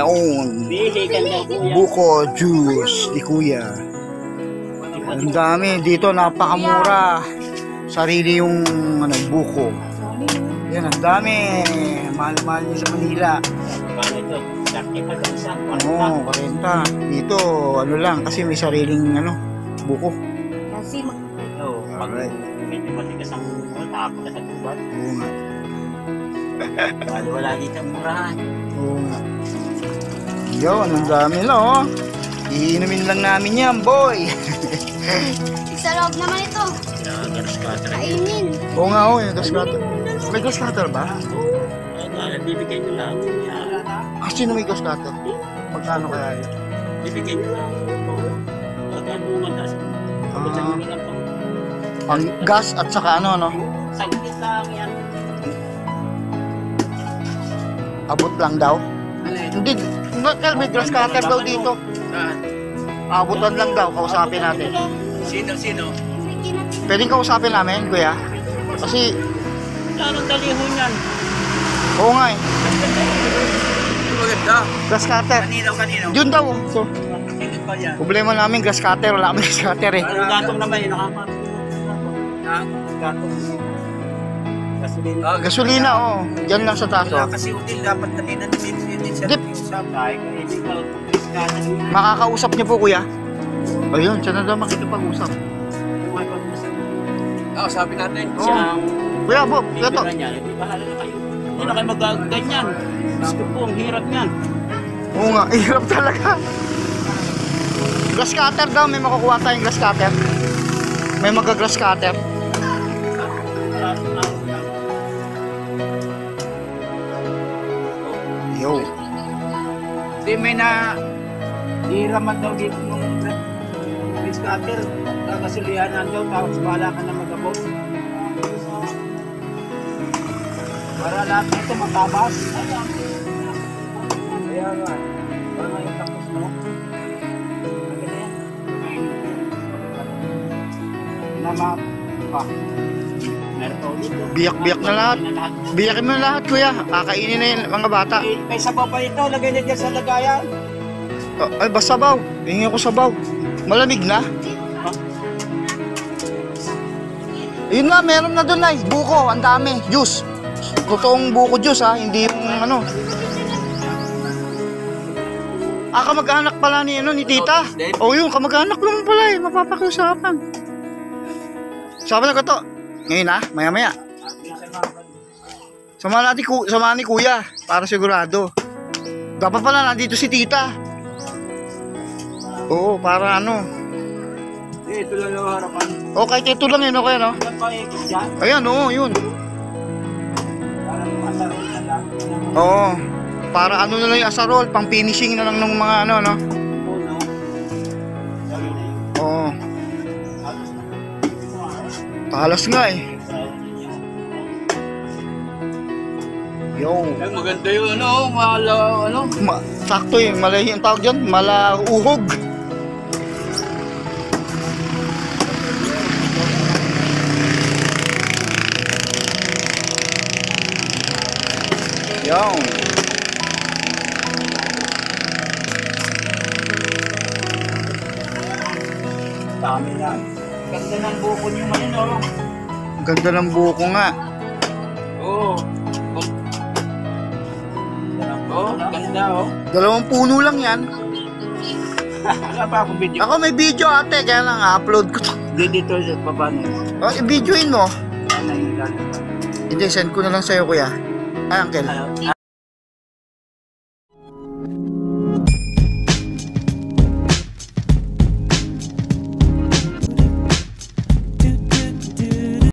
Ayun. Buko juice ni Kuya. Ang dami dito, napakamura. Sarili yung buko. Yan, ang dami. Mahal-mahal niya sa Manila. Oo, 40. Dito, ano lang, kasi may sariling buko. Kasi pag medyo matigas ang tapos na sa tubat. Oo nga. Wala dito ang murahan. Oo nga. Yun, ang dami lang, oh. Iinumin lang namin yan, boy. Sa loob naman ito. Kainin. Oo nga, oh, yung gas cutter. May gas cutter ba? Bibigyan nyo lang. Sino may gas cutter? Magkano kaya yun? Bibigyan nyo lang. Magkano matas. Ang gas at saka no? Saglit lang yan. Abot lang daw? Hindi, may gas cutter daw dito. Abutan lang daw, kausapin natin. Sino? Pwedeng kausapin namin, kuya? Kasi, Anong daliho niyan? oo nga eh. Maganda. Gas cutter. Kanino? Yun daw. So, Sino pa yan? problema namin, gas cutter. Wala kami gas cutter eh. Ang gatong naman yun, nakakatulog. Gatong. Gasolina. Gasolina, oh. Diyan lang sa taas, oh. Kasi util dapat kanina din siya Dip. usap. Ay, hindi ka Makakausap niyo po, kuya? Ayun, siya na daw makikipag-usap. sabi natin. Oo. Siyang Kuya, Bob, kuya to. hindi bahala na kayo. Hindi na kayo magaganyan. Gusto po, ang hirap yan. Oo nga, hirap talaga. Grass cutter daw, may makukuha tayong grass cutter. May mag-grass cutter. Yo. Hindi, may na hiraman daw dito nung Prince Cutter. Kakasulihanan daw, tapos bahala ka na mag-abot. Para lahat nito matabas. Kaya nga, para ngayon tapos mo. Maganda yan. Nama pa. Meron pa ulit. Biyak-biyak na lahat. Biyakin mo na lahat, kuya. Kakainin na yung mga bata. May sabaw pa ito, lagay na dyan sa lagayan. Oh, ay, basta sabaw. Hingi ko sabaw. Malamig na. Yun na, meron na doon ay. Buko, ang dami. Juice. Totoong buko juice ha, hindi yung kamag-anak pala ni tita. O yun, kamag-anak lang pala eh. Mapapakiusapan. Sabi na ko to. Ngayon ha, maya-maya. Samahan ni kuya, para sigurado. Dapat pala nandito si tita. Oo, para Ito lang yung harapan. O, kahit ito lang yun, okay no? Ilan pa ikot dyan? Ayan, oo, yun. Para masarap na lang. Oo. Para na lang yung asarol, pang finishing na lang ng mga no? Puno. Sabi na yun. Oo. Talas nga eh. Yo. Ay, maganda yung Sakto yung malahi ang tawag dyan, malauhog. Yo. dami yan. Ganda ng buko niyo man yun, oh. Ganda ng buko nga. Oo. Oh, ganda, oh. 2 puno lang yan. Wala pa akong video. Ako may video ate, kaya lang upload ko to. Dito sa baba na yun. O, i-videoin mo. Ano yung ilan? Hindi, send ko na lang sa'yo kuya. Ay, uncle.